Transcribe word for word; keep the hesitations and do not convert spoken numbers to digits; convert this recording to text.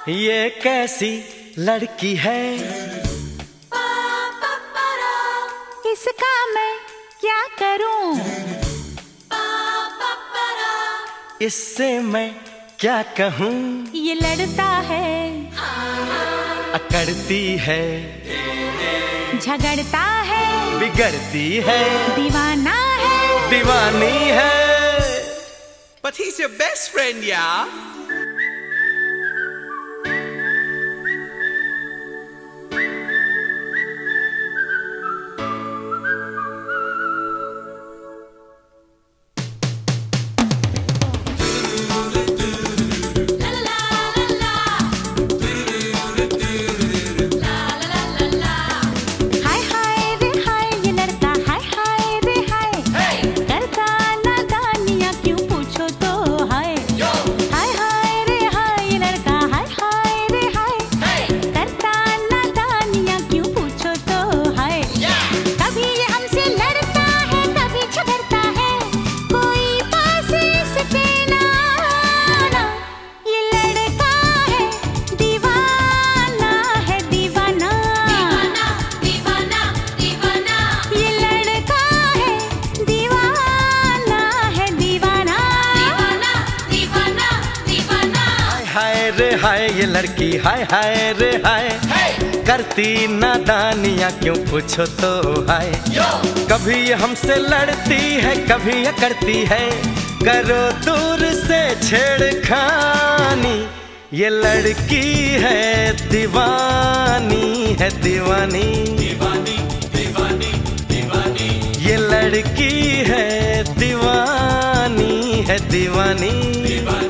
ये कैसी लड़की है, इसका मैं क्या करूं, इससे मैं क्या कहूँ। ये लड़ता है, अकड़ती है, झगड़ता है, बिगड़ती है, दीवाना है, दीवानी है। But he's your best friend, yeah? हाय ये लड़की हाय हाय रे हाय, करती नादानियाँ क्यों पूछो तो हाय। कभी ये हमसे लड़ती है, कभी ये करती है, करो दूर से छेड़खानी। ये लड़की है दीवानी है, दीवानी दीवानी दीवानी दीवानी। ये लड़की है दीवानी है, दीवानी दीवानी।